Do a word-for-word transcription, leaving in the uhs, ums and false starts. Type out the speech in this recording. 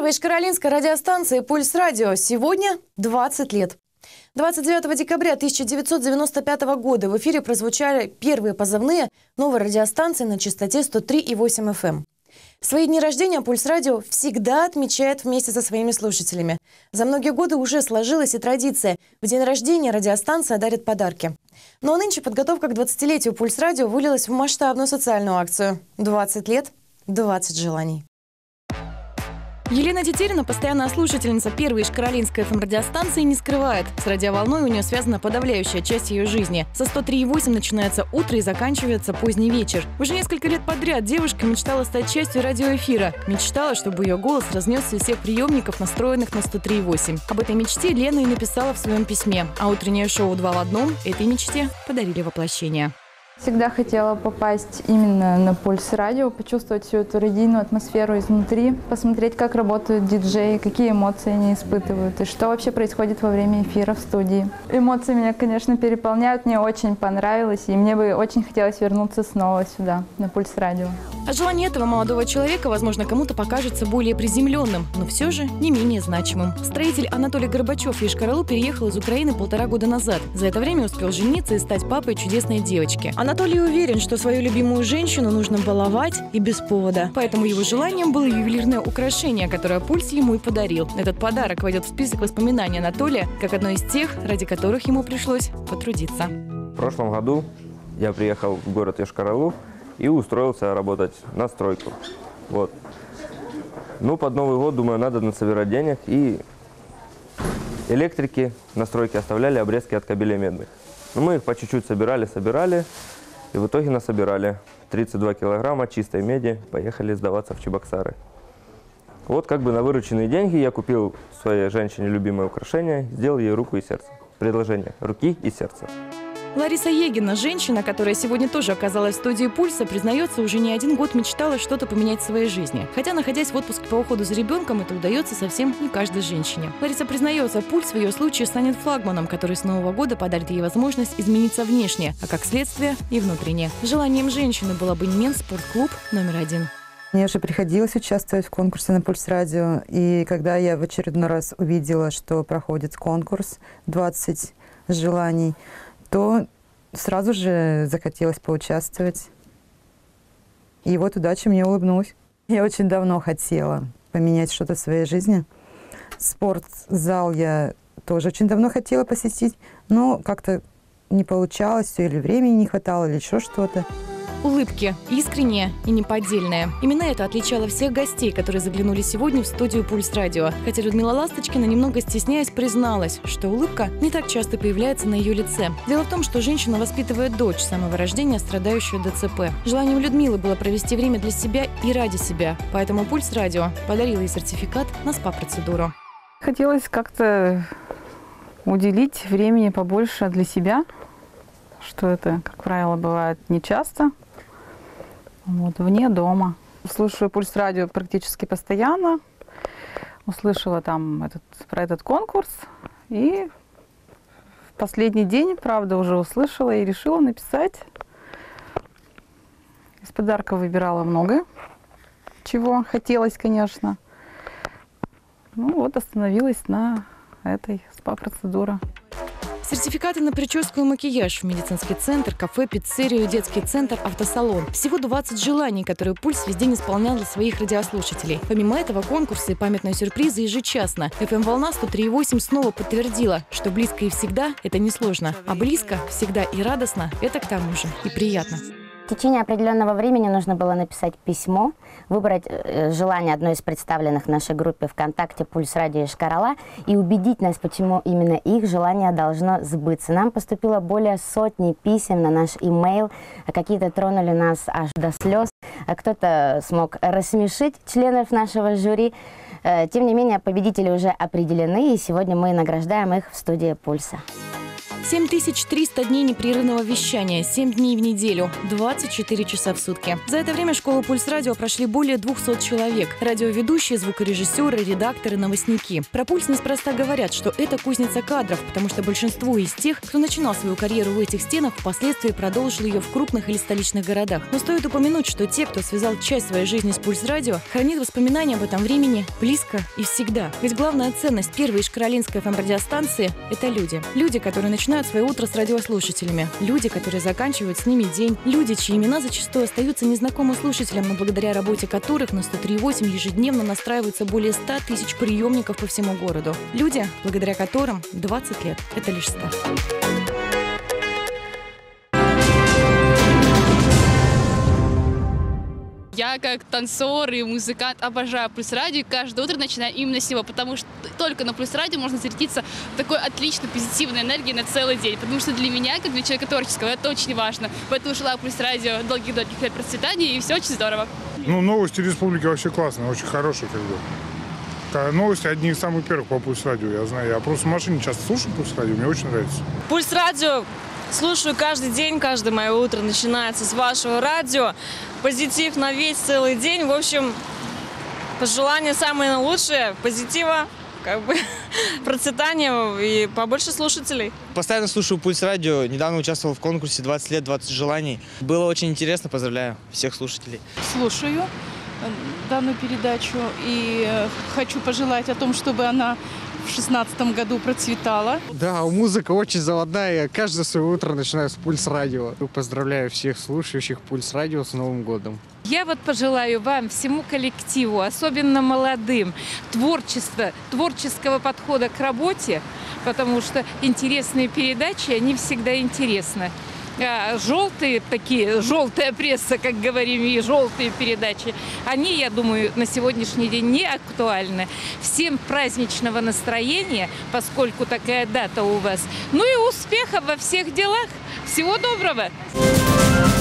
Первой ишкаролинской радиостанции «Пульс Радио» сегодня двадцать лет. двадцать девятого декабря тысяча девятьсот девяносто пятого года в эфире прозвучали первые позывные новой радиостанции на частоте сто три и восемь эф эм. Свои дни рождения «Пульс Радио» всегда отмечает вместе со своими слушателями. За многие годы уже сложилась и традиция. В день рождения радиостанция дарит подарки. Но нынче подготовка к двадцатилетию «Пульс Радио» вылилась в масштабную социальную акцию. двадцать лет, двадцать желаний. Елена Тетерина, постоянная слушательница первой ишкаролинской эф эм радиостанции, не скрывает. С радиоволной у нее связана подавляющая часть ее жизни. Со сто три и восемь начинается утро и заканчивается поздний вечер. Уже несколько лет подряд девушка мечтала стать частью радиоэфира. Мечтала, чтобы ее голос разнесся из всех приемников, настроенных на сто три и восемь. Об этой мечте Лена и написала в своем письме. А утреннее шоу «Два в одном» этой мечте подарили воплощение. Всегда хотела попасть именно на «Пульс Радио», почувствовать всю эту радийную атмосферу изнутри, посмотреть, как работают диджеи, какие эмоции они испытывают и что вообще происходит во время эфира в студии. Эмоции меня, конечно, переполняют, мне очень понравилось, и мне бы очень хотелось вернуться снова сюда, на «Пульс Радио». А желание этого молодого человека, возможно, кому-то покажется более приземленным, но все же не менее значимым. Строитель Анатолий Горбачев в Йошкар-Олу переехал из Украины полтора года назад. За это время успел жениться и стать папой чудесной девочки. Анатолий уверен, что свою любимую женщину нужно баловать и без повода. Поэтому его желанием было ювелирное украшение, которое «Пульс» ему и подарил. Этот подарок войдет в список воспоминаний Анатолия, как одно из тех, ради которых ему пришлось потрудиться. В прошлом году я приехал в город Йошкар-Олу и устроился работать на стройку. Вот. Ну, под Новый год, думаю, надо насобирать денег. И электрики на стройке оставляли обрезки от кабелей медных. Ну, мы их по чуть-чуть собирали, собирали. И в итоге насобирали тридцать два килограмма чистой меди. Поехали сдаваться в Чебоксары. Вот как бы на вырученные деньги я купил своей женщине любимое украшение, сделал ей руку и сердце. Предложение руки и сердца. Лариса Егина, женщина, которая сегодня тоже оказалась в студии «Пульса», признается, уже не один год мечтала что-то поменять в своей жизни. Хотя, находясь в отпуске по уходу за ребенком, это удается совсем не каждой женщине. Лариса признается, «Пульс» в ее случае станет флагманом, который с Нового года подарит ей возможность измениться внешне, а как следствие и внутренне. Желанием женщины был абонемент в спортклуб номер один. Мне уже приходилось участвовать в конкурсе на «Пульс Радио», и когда я в очередной раз увидела, что проходит конкурс «двадцать желаний», то сразу же захотелось поучаствовать. И вот удача мне улыбнулась. Я очень давно хотела поменять что-то в своей жизни. Спортзал я тоже очень давно хотела посетить, но как-то не получалось, или времени не хватало, или еще что-то. Улыбки искренние и неподдельные. Именно это отличало всех гостей, которые заглянули сегодня в студию «Пульс Радио». Хотя Людмила Ласточкина, немного стесняясь, призналась, что улыбка не так часто появляется на ее лице. Дело в том, что женщина воспитывает дочь с самого рождения, страдающую дэ цэ пэ. Желанием Людмилы было провести время для себя и ради себя. Поэтому «Пульс Радио» подарила ей сертификат на спа-процедуру. Хотелось как-то уделить времени побольше для себя, что это, как правило, бывает нечасто. Вот, вне дома. Слушаю «Пульс Радио» практически постоянно. Услышала там этот, про этот конкурс. И в последний день, правда, уже услышала и решила написать. Из подарков выбирала много чего. Хотелось, конечно. Ну вот, остановилась на этой спа-процедуре. Сертификаты на прическу и макияж в медицинский центр, кафе, пиццерию, детский центр, автосалон. Всего двадцать желаний, которые «Пульс» весь день исполнял для своих радиослушателей. Помимо этого, конкурсы и памятные сюрпризы ежечасно. эф эм-волна сто три и восемь снова подтвердила, что близко и всегда – это несложно. А близко, всегда и радостно – это к тому же и приятно. В течение определенного времени нужно было написать письмо, выбрать желание одной из представленных в нашей группе ВКонтакте «Пульс Радио Йошкар-Ола» и убедить нас, почему именно их желание должно сбыться. Нам поступило более сотни писем на наш имейл, какие-то тронули нас аж до слез, а кто-то смог рассмешить членов нашего жюри. Тем не менее, победители уже определены, и сегодня мы награждаем их в студии «Пульса». семь тысяч триста дней непрерывного вещания, семь дней в неделю, двадцать четыре часа в сутки. За это время школу «Пульс Радио» прошли более двухсот человек. Радиоведущие, звукорежиссеры, редакторы, новостники. Про «Пульс» неспроста говорят, что это кузница кадров, потому что большинство из тех, кто начинал свою карьеру в этих стенах, впоследствии продолжил ее в крупных или столичных городах. Но стоит упомянуть, что те, кто связал часть своей жизни с «Пульс Радио», хранит воспоминания об этом времени близко и всегда. Ведь главная ценность первой ишкаролинской эф эм-радиостанции – это люди. Люди, которые начинают свое утро с радиослушателями. Люди, которые заканчивают с ними день. Люди, чьи имена зачастую остаются незнакомы слушателям, но благодаря работе которых на сто три и восемь ежедневно настраиваются более ста тысяч приемников по всему городу. Люди, благодаря которым двадцать лет – это лишь старт. Я как танцор и музыкант обожаю «Пульс Радио», и каждое утро начинаю именно с него, потому что только на «Пульс Радио» можно зарядиться такой отличной позитивной энергией на целый день, потому что для меня, как для человека творческого, это очень важно. Поэтому желаю «Пульс Радио» долгих-долгих лет процветания, и все очень здорово. Ну, новости республики вообще классные, очень хорошие, как бы. Новости одни из самых первых по «Пульс Радио», я знаю. Я просто в машине часто слушаю «Пульс Радио», мне очень нравится. «Пульс Радио» слушаю каждый день, каждое мое утро начинается с вашего радио. Позитив на весь целый день. В общем, пожелания самые лучшие. Позитива, как бы, процветания и побольше слушателей. Постоянно слушаю «Пульс Радио». Недавно участвовал в конкурсе «двадцать лет, двадцать желаний». Было очень интересно. Поздравляю всех слушателей. Слушаю данную передачу и хочу пожелать о том, чтобы она в шестнадцатом году процветала. Да, музыка очень заводная. Каждое свое утро начинаю с «Пульс Радио». Поздравляю всех слушающих «Пульс Радио» с Новым годом. Я вот пожелаю вам, всему коллективу, особенно молодым, творчества, творческого подхода к работе, потому что интересные передачи, они всегда интересны. А желтые такие, желтая пресса, как говорим, и желтые передачи, они, я думаю, на сегодняшний день не актуальны. Всем праздничного настроения, поскольку такая дата у вас. Ну и успехов во всех делах. Всего доброго!